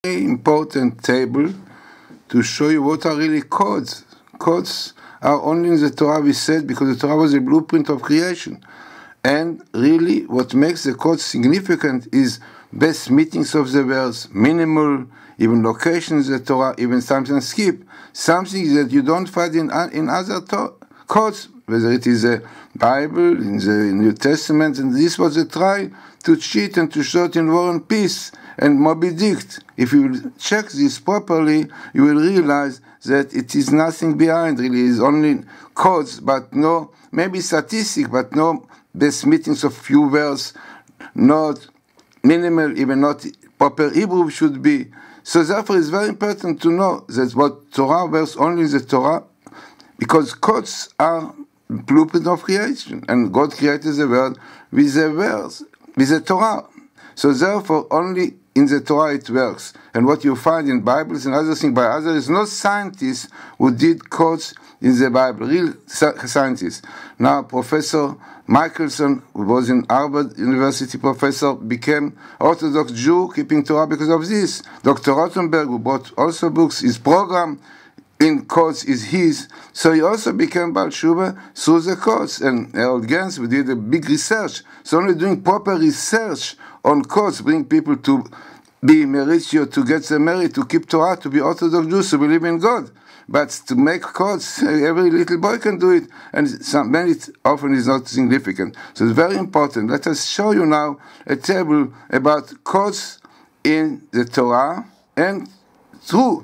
important table to show you what are really codes. Codes are only in the Torah, we said, because the Torah was a blueprint of creation. And really, what makes the codes significant is best meetings of the words, minimal, even locations in the Torah, even sometimes skip. Something that you don't find in other codes, whether it is the Bible, in the New Testament, and this was a try to cheat and to show it in War and Peace and Moby Dick. If you check this properly, you will realize that it is nothing behind, really. It is only codes, but no, maybe statistic, but no best meetings of few words, not minimal, even not proper Hebrew should be. So therefore it's very important to know that what Torah works only in the Torah, because codes are blueprint of creation, and God created the world with the words, with the Torah. So therefore only in the Torah it works. And what you find in Bibles and other things by others, no scientists who did codes in the Bible, real scientists. Now Professor Michelson, who was in Harvard University professor, became Orthodox Jew, keeping Torah because of this. Dr. Rothenberg, who brought also books, his program in codes is his, so he also became Baal Tshuva through the codes. And Harold Gans, we did a big research. So only doing proper research on codes bring people to be Meritio, to get the merit, to keep Torah, to be Orthodox Jews, to believe in God. But to make codes, every little boy can do it, and then it often is not significant. So it's very important. Let us show you now a table about codes in the Torah and true.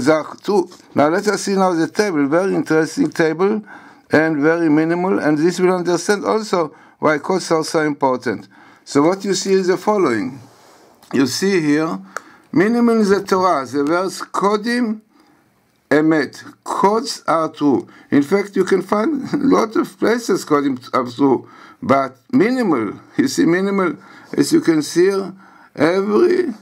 Now let us see now the table, very interesting table and very minimal, and this will understand also why codes are so important. So what you see is the following. You see here, minimal in the Torah, the verse Kodim Emet. Codes are true. In fact, you can find a lot of places Kodim are true, but minimal, you see minimal, as you can see here,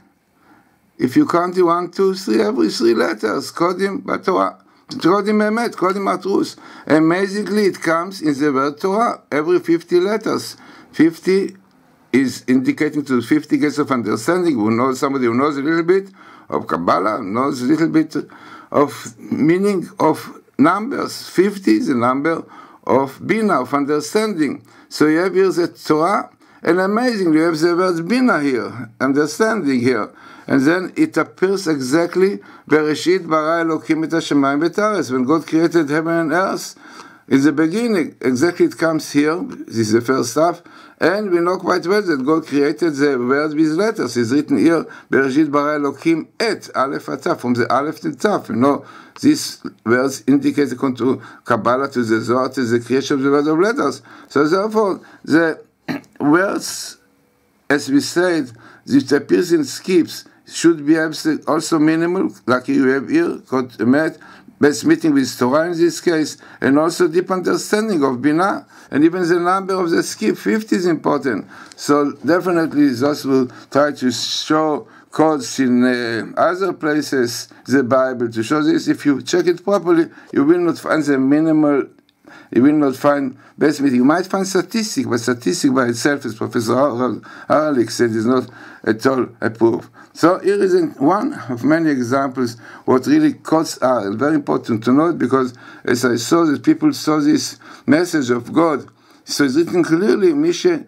if you count 1, 2, 3, every 3 letters, Kodim Torah, Kodim Emet, Kodim are truth. Amazingly, it comes in the word Torah, every 50 letters. 50 is indicating to 50 gates of understanding. Somebody who knows a little bit of Kabbalah, knows a little bit of meaning of numbers. 50 is the number of Bina, of understanding. So you have here the Torah, and amazingly you have the word Bina here, understanding here. And then it appears exactly Bereshit bara Elokim et hashamayim v'et when God created heaven and earth. In the beginning, exactly it comes here, this is the first stuff, and we know quite well that God created the words with letters. It's written here, Bereshit bara Elokim et, Aleph Ataf, from the Aleph to Taf. You know, these words indicate according to Kabbalah, to the Zohar, to the creation of the words of letters. So therefore, the words, as we said, which appears in skips, should be also minimal, like you have here, called Emet, best meeting with Torah in this case, and also deep understanding of Binah, and even the number of the skip, 50 is important. So definitely those will try to show codes in other places, the Bible, to show this. If you check it properly, you will not find the minimal, you will not find best meeting. You might find statistic, but statistic by itself, as Professor Haralik said, is not at all approved. So here is one of many examples what really codes are, and very important to note, because as I saw that people saw this message of God, so it's written clearly, Mishe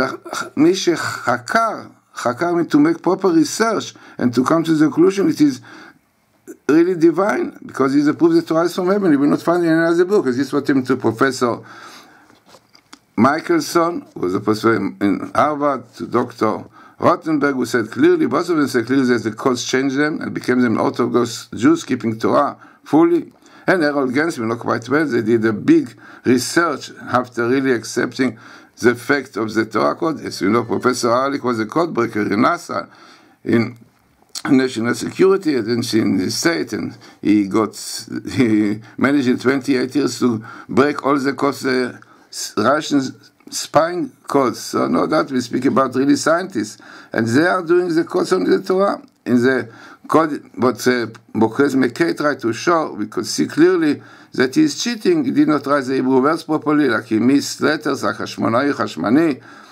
Hakar means to make proper research and to come to the conclusion it is really divine, because it's a proof that Torah is from heaven. You will not find it in any other book. This is what happened to Professor Michelson, who was a professor in Harvard, to Dr. Rothenberg, who said clearly, both of them said clearly that the codes changed them and became them Orthodox Jews, keeping Torah fully. And Harold Gans, we know quite well, they did a big research after really accepting the fact of the Torah code. As you know, Professor Harlik was a code breaker in NASA, in national security agency in the state, and he managed in 28 years to break all the codes, the Russian spying codes. So no doubt we speak about really scientists, and they are doing the codes on the Torah. In the code, what Mokhez McKay tried to show, we could see clearly that he is cheating. He did not write the Hebrew words properly, like he missed letters like Hashmonai, Hashmani,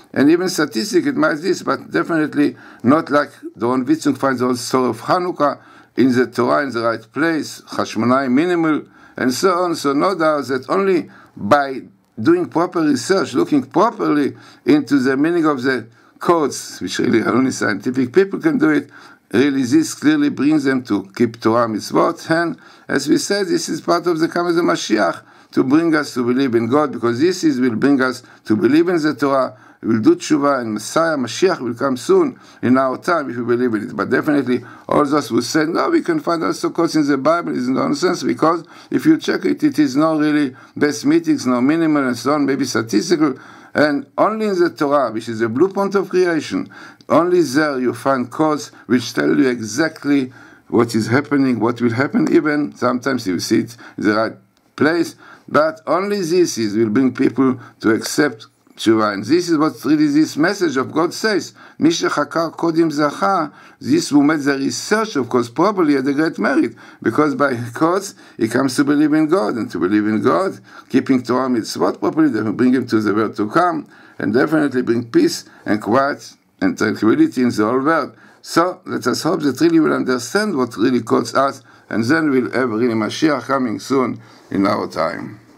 and even statistic, it might this, but definitely not like Doron Witzung finds the whole story of Hanukkah in the Torah in the right place, Hashmonai minimal, and so on. So no doubt that only by doing proper research, looking properly into the meaning of the codes, which really only scientific people can do it, really this clearly brings them to keep Torah mitzvot. And as we said, this is part of the coming of the Mashiach, to bring us to believe in God, because this will bring us to believe in the Torah. We will do tshuva, and Messiah, Mashiach will come soon in our time if we believe in it. But definitely, all those who said, no, we can find also quotes in the Bible, is nonsense, because if you check it, it is not really best meetings, no minimal, and so on, maybe statistical. And only in the Torah, which is the blueprint of creation, only there you find codes which tell you exactly what is happening, what will happen, even sometimes you see it in the right place, but only this will bring people to accept tshuva. And this is what really this message of God says. Misha Chakar Kodim Zacha, this who made the research, of course, probably had a great merit, because by codes he comes to believe in God, and to believe in God, keeping Torah mitzvot properly, that will bring him to the world to come, and definitely bring peace and quiet and tranquility in the whole world. So let us hope that really we'll understand what really codes us, and then we'll have really Mashiach coming soon in our time.